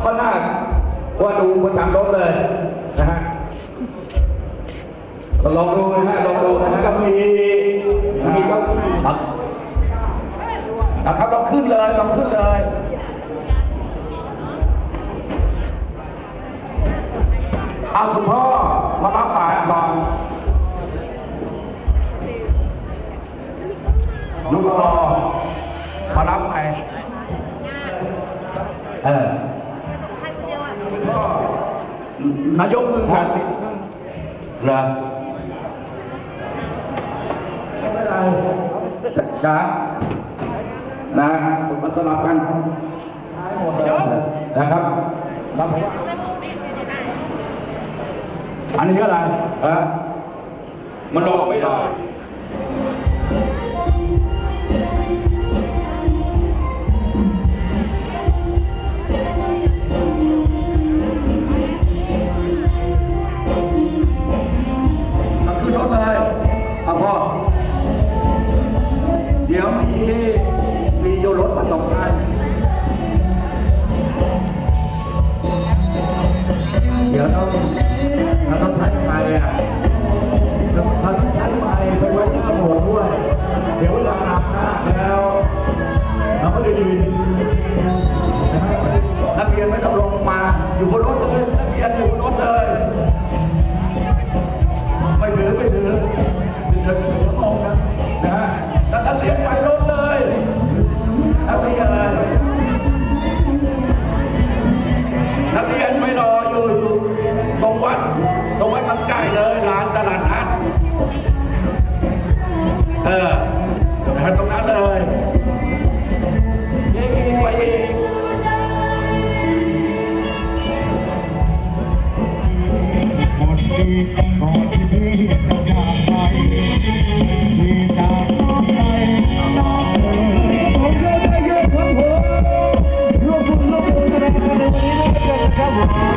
ข้อหน้าว่าดูประจำรถเลยนะฮะลองดูนะฮะลองดูนะฮะก็มีก็นะครับลองขึ้นเลยลองขึ้นเลยเอาคุณพ่อมารับป่าก่อนดูต่อมารับไปนายกมือกันเหรอไม่เป็นไรจ้านะมาสลับกันหมดเลยนะครับอันนี้อะไรมันลงไม่ได้ขึ้นรถเลยพ่อเดี๋ยวมีโยรถมาส่งให้เดี๋ยวเราต้องใช้ไฟเราต้องใช้ไฟไปไว้หน้าหัวด้วยเดี๋ยวเวลาอาบน้ำแล้วเราก็ได้ยินนักเรียนไม่ต้องลงมาอยู่บนรถเลยนักเรียนอยู่บนรถเลยไม่ถือชั่วโมงนะฮะแล้วนักเรียนไปรถเลยนักเรียนไม่รออยู่ตรงวัดทำใจเลยร้านตลาดนัดตรงนั้นเลยนี่ไปอีกคนดีก่อนที่พี่จะจากไปที่จากน้องไปน้องเอ๋ยผมจะได้เยอะครับผมร่วมบุญร่วมบุญกันในวันนี้นะครับ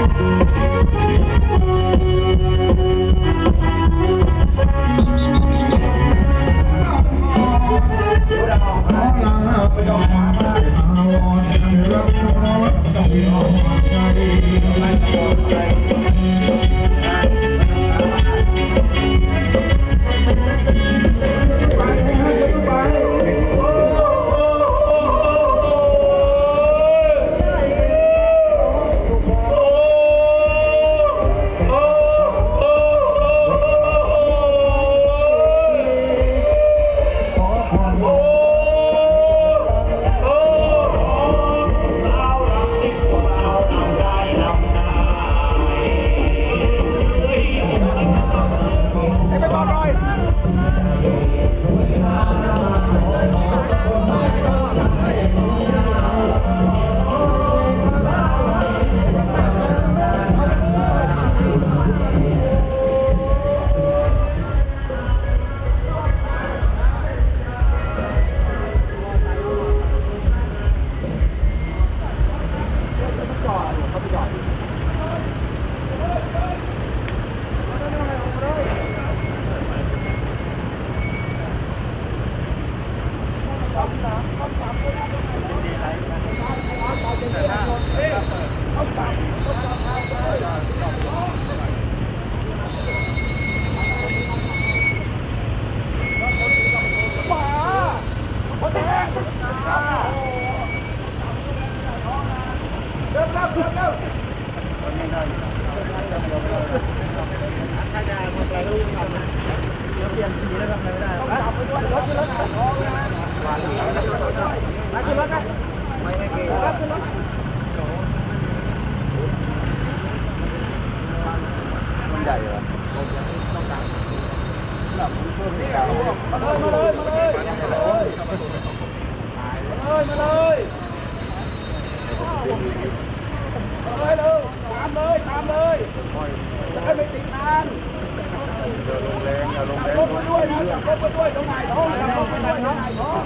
จะให้ไม่ติดนานลงแรงลงแรงลงไปด้วยนะลงไปด้วยตรงไหนท้องลงไปด้วยนะ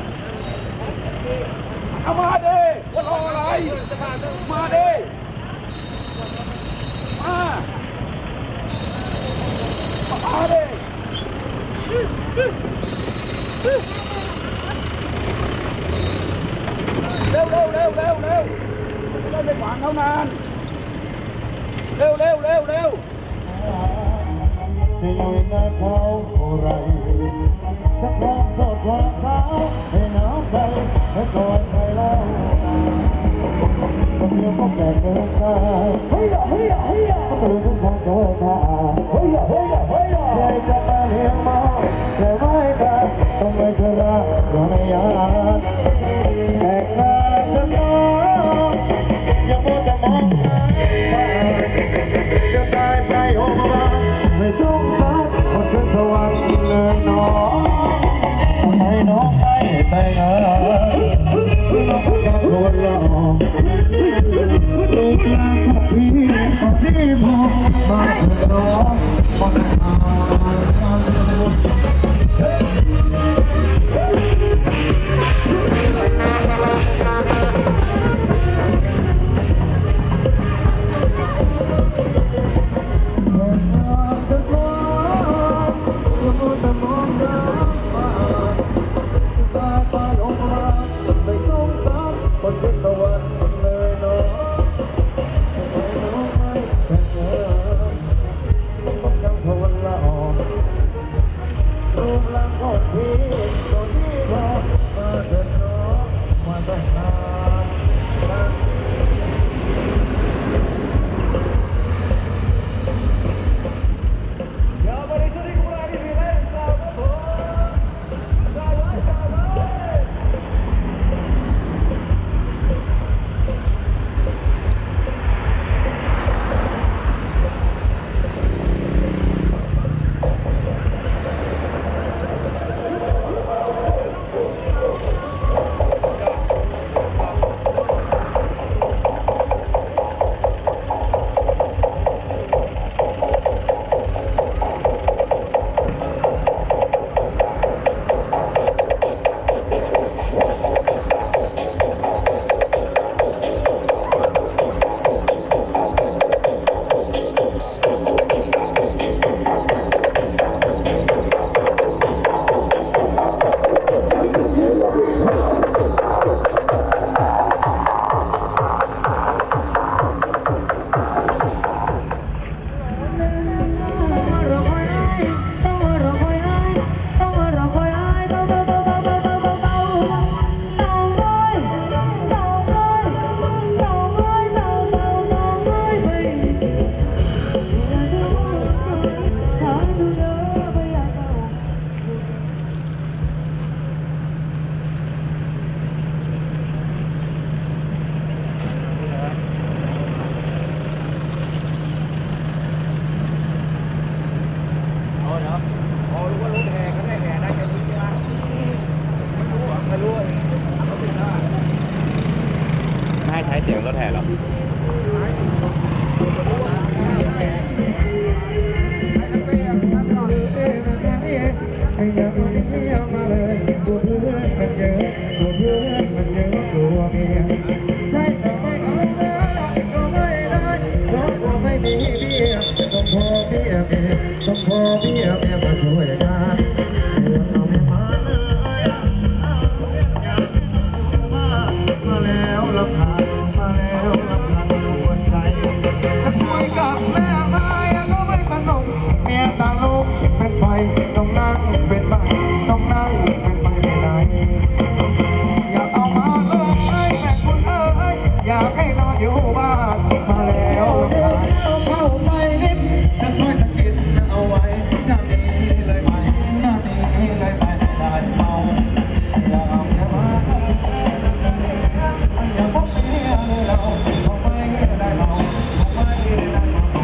เอามาดิว่ารออะไรมาดิมาดิเร็วไม่ขวางเขานานเร็วเร็วเร็วเร็วจะอยู่หน้าเขาอะไรจะพร้อมสดความสาวให้น้ำใจให้ก่อนใครเล่าคนเดียวก็แก่เกินไปเฮ้ยเฮ้ยเฮ้ยก็รู้ทุกทางจะว่าท่าเฮ้ยเฮ้ยเฮ้ยใครจะมาเลี้ยงมาแต่ไม่กันต้องไม่เชื่ออย่าไม่ยากแต่งงานจะน้องยังมัวแต่มองหาจะตายไปโอ้มาไม่สงสารคนเป็นสวรรค์เลยน้องทำไมน้องไม่แต่งงานน้องกับคนหล่อลูกหลานของพี่ตอนนี้พอมาเถิดน้องมาหาใช้เสียงรถแห่หรอต้องพอพี่เอาแม่มาช่วยกันมาแล้วรับผ่านมาแล้วรับผ่านหัวใจจะคุยกับแม่ไม่ก็ไม่สนุกเมียตาลูกเป็นไฟต้องนั่งเป็นบ้านต้องนั่งเป็นไฟไม่ได้อยากเอามาเลยแม่คุณเอ้ยอยากให้นอนอยู่บ้านมาแล้วเข้าไปนิดจะคอยสะกิดจะเอาไว้งานนี้เลยไปงานนี้เลยไปได้เมาอยากเอาแค่มาอยากพบเมียเลยเราทำไมได้เมาทำไมได้เมา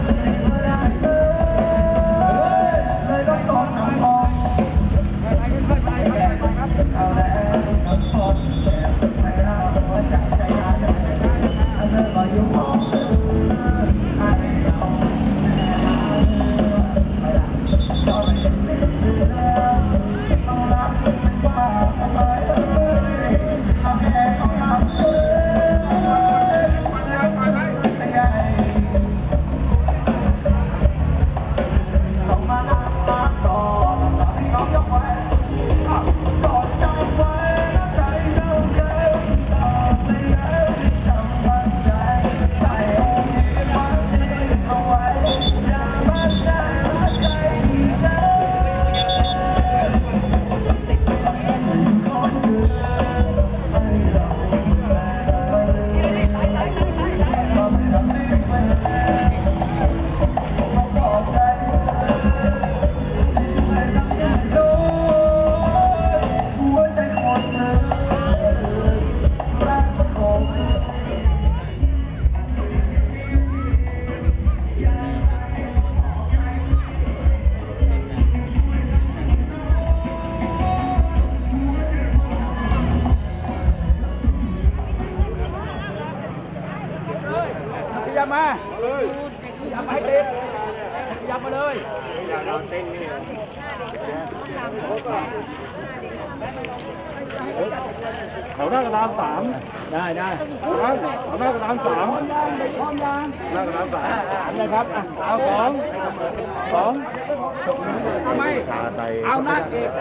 เลยต้องตอนน้ำทองเอาแล้วน้ำทองไม่เล่าหัวใจใจร้ายอันนั้นก็อยู่ห้องให้เราต้องรักเป็นบ้าไปทำแพ้ของเราต้องมานั่งรักต่อให้น้องยกไว้กอดใจไว้ใจเราเดินต่อไปแล้วจำมันใจใจองค์นี้มันดีเอาไว้อย่ามั่นใจรักใจเดินคนอื่นให้เราความทำดีไปต้องขอบใจโดนหัวใจคนหนึ่งรักของขยับมาเลยขยับมาให้ติดขยับมาเลยอย่านอนเต้นนี่เขาหน้ากระดานสามได้เขาหน้ากระดานสามหน้ากระดานสามนะครับเอาสองไม่เอาหน้าเอก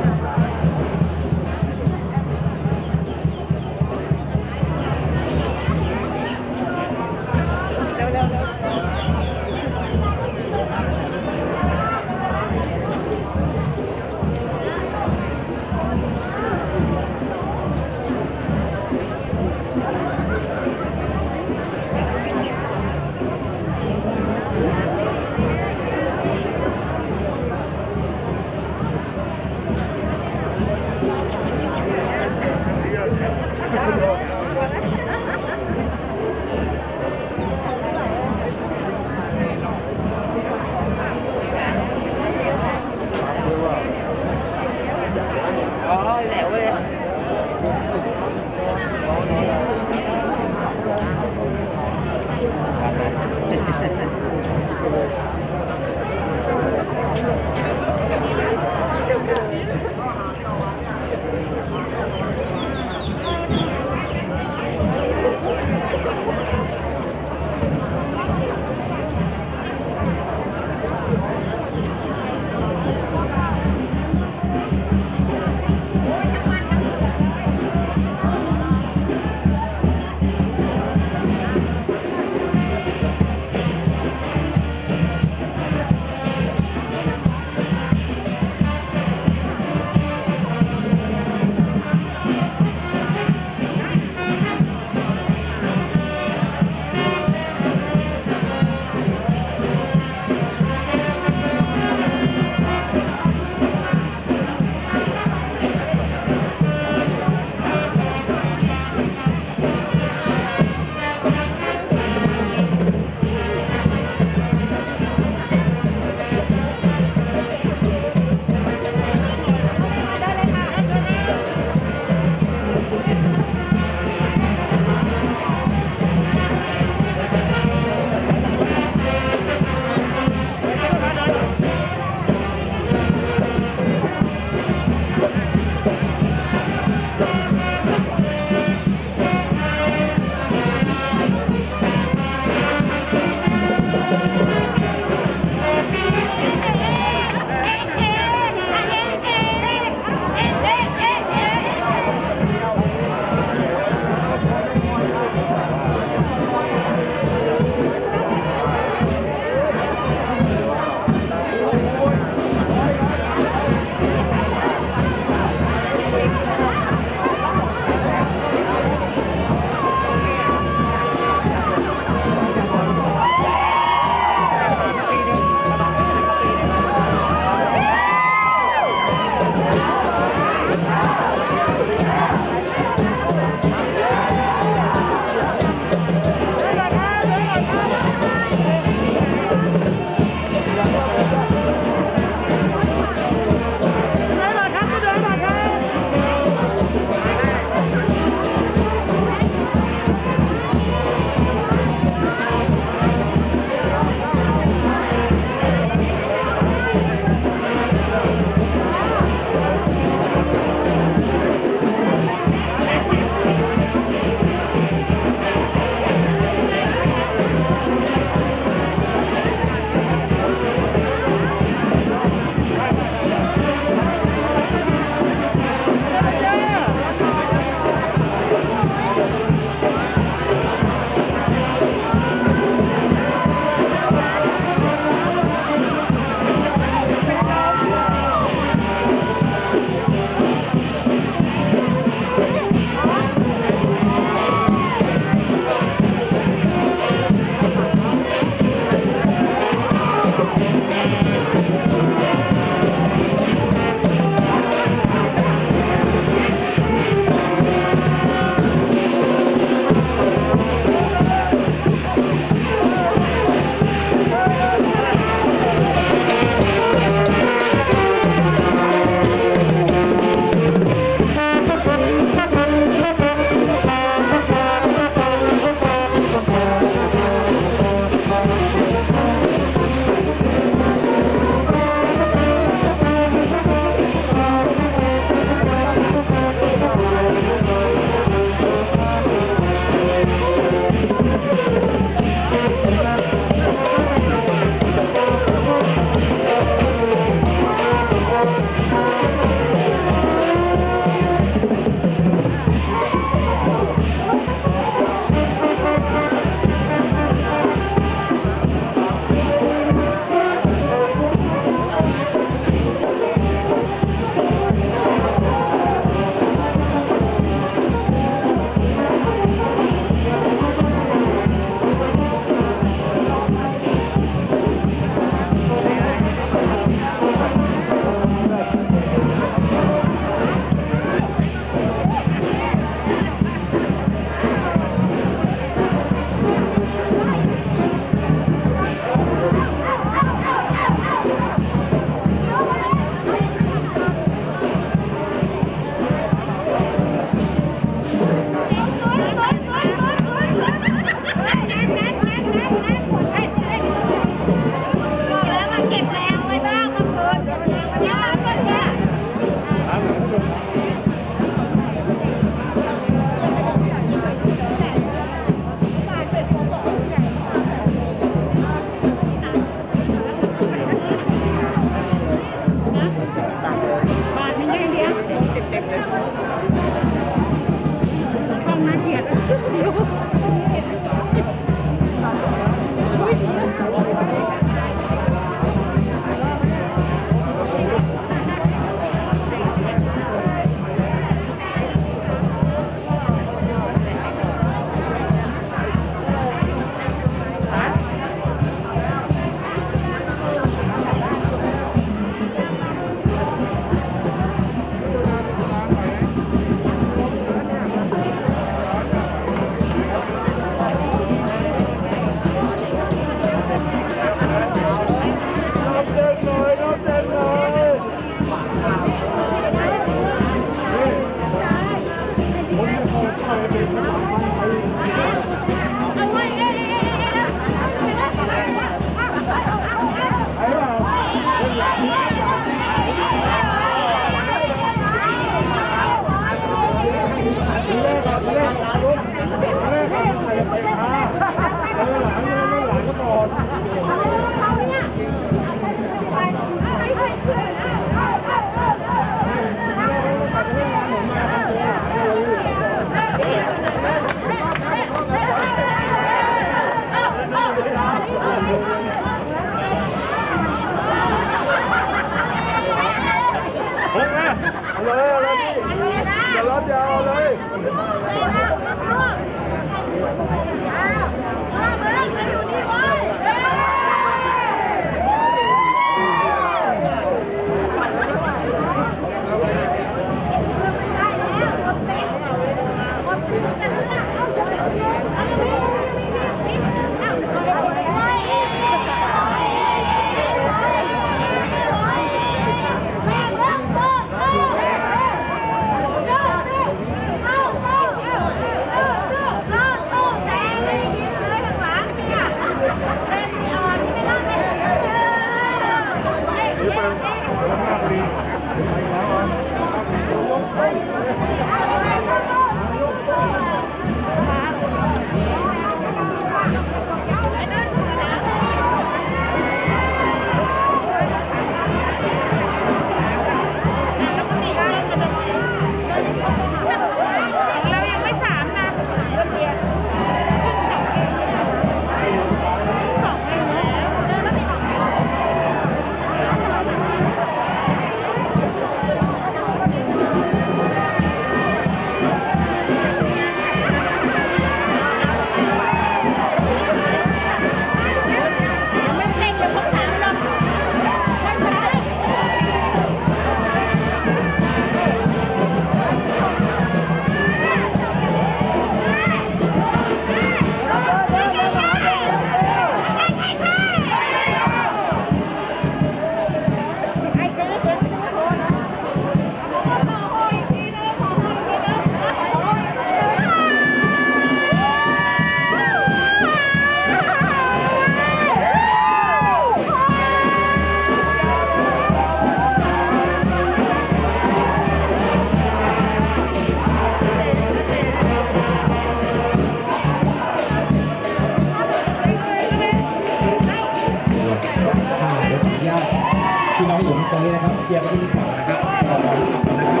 นะครับเกียร์ไปที่ก่อนนะครับต่อนะครับ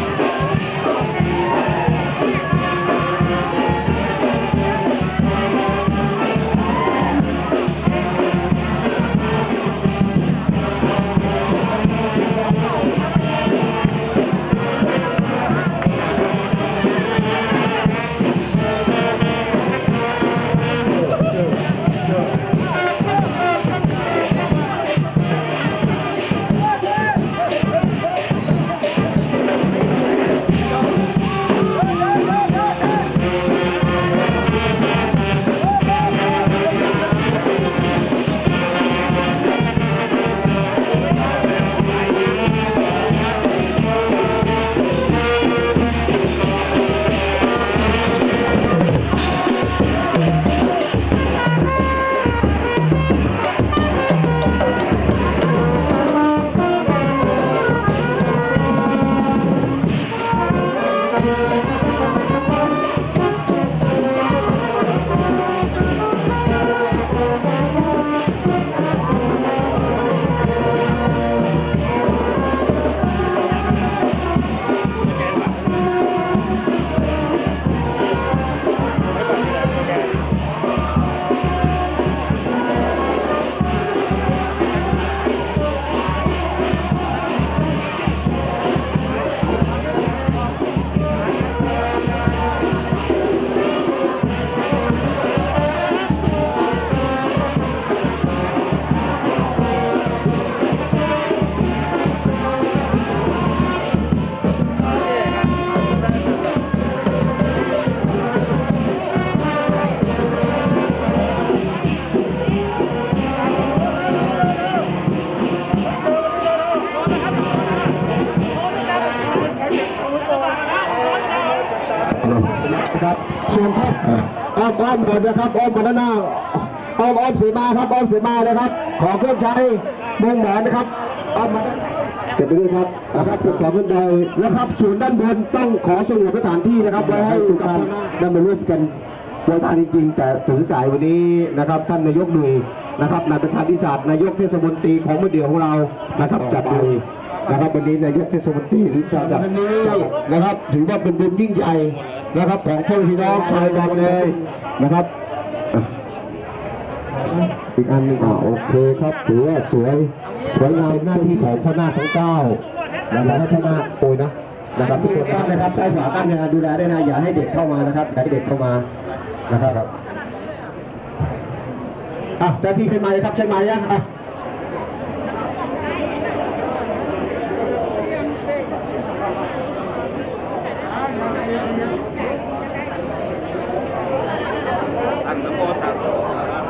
ครับเชิญครับอ้อมหมดนะครับอ้อมมาด้านหน้าอ้อมเสมาครับอ้อมเสมานะครับขอเครื่องใช้มุงหมอนนะครับอ้อมมาเก็บไปด้วยครับนะครับจุดขอบบันไดนะครับส่วนด้านบนต้องขอสงวนสถานที่นะครับไว้ให้ทุกท่านได้มาร่วมกันโดยทานจริงๆแต่ถึงสายวันนี้นะครับท่านนายกหนุ่ยนะครับนายประชาธิปัตย์นายกเทศมนตรีของมะเดี่ยวของเรานะครับจัดเลยนะครับวันนี้นายกเทศมนตรีหรือจัดวันนี้นะครับถือว่าเป็นบุญยิ่งใหญ่นะครับของพ่อพี่น้องชาวดอนเลยนะครับอีกอันนึงโอเคครับถือว่าสวยงามหน้าที่ของพ่อหน้าทั้งเก้าแล้วให้พ่อหน้าโอยนะครับทุกคนนะครับใช้ฝากั้นดูแลได้นะอย่าให้เด็กเข้ามานะครับอย่าให้เด็กเข้ามานะครับแต่ที่ใช่ไหมครับใช่ไหมยังอันนโมตัสสะ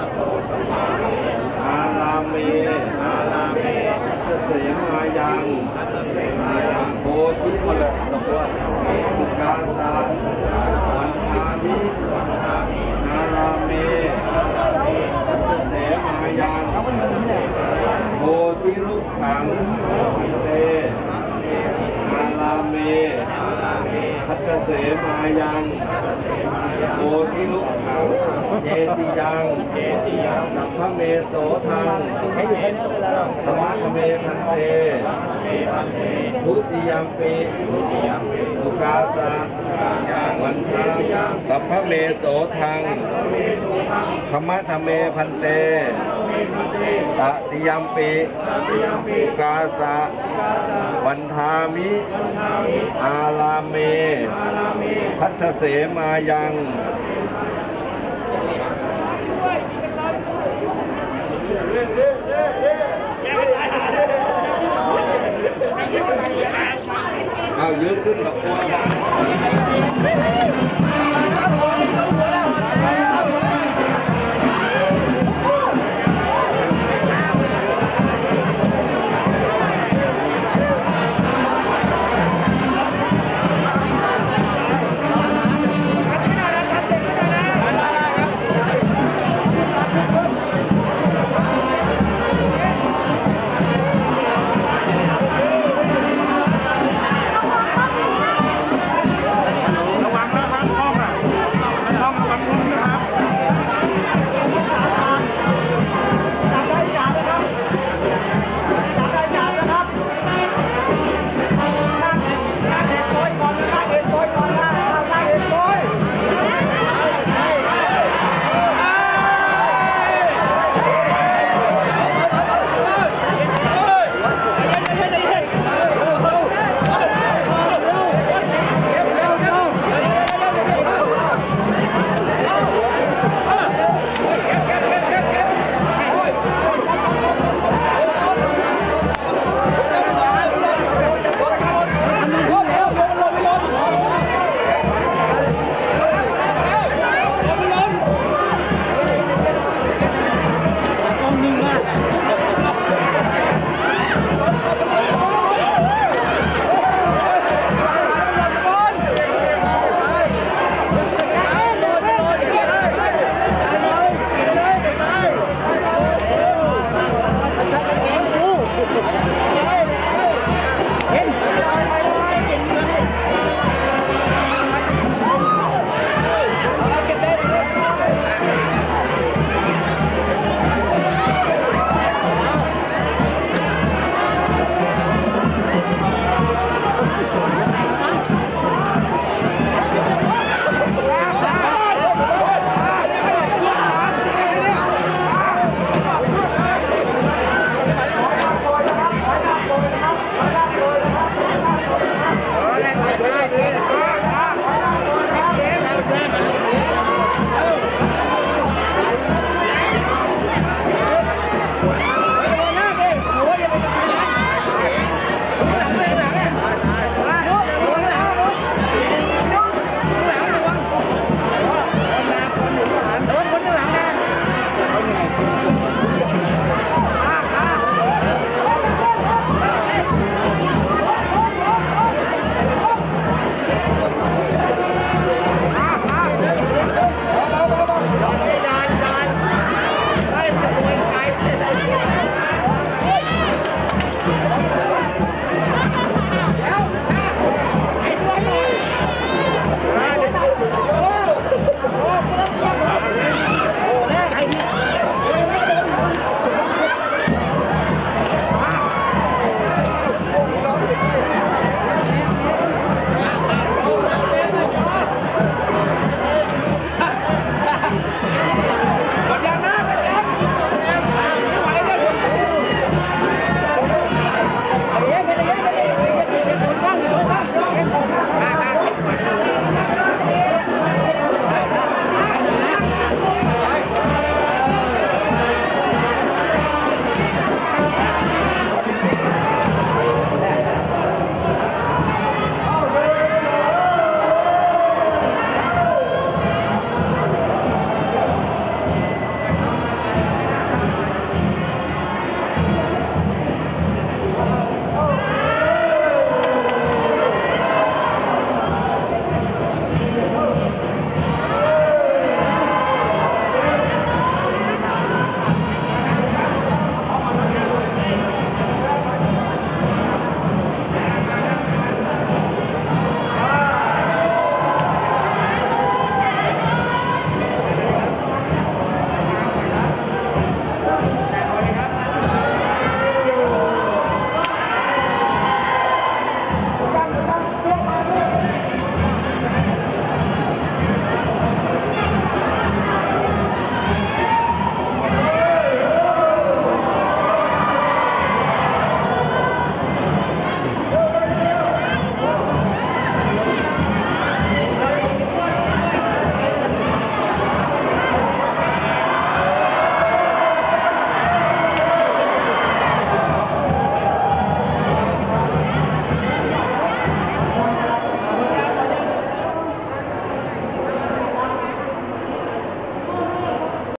อาลาเมทัสเสมายังโพธิมรดกสุกาตาวันทามิอาลาเมทัสเสมายังโพธิลุกขังเตอาลาเมทัสเสมายังโพธิลุกขังเจติยังสัพพเมโสทังธรรมะเมพันเตทุติยมปีสุกาสะวันทังสัพพเมโสทังธรรมะเมพันเตตติยมปีสุกาสะวันทามิอาลาเมพัทเสมายังเอายืนขึ้นแบบ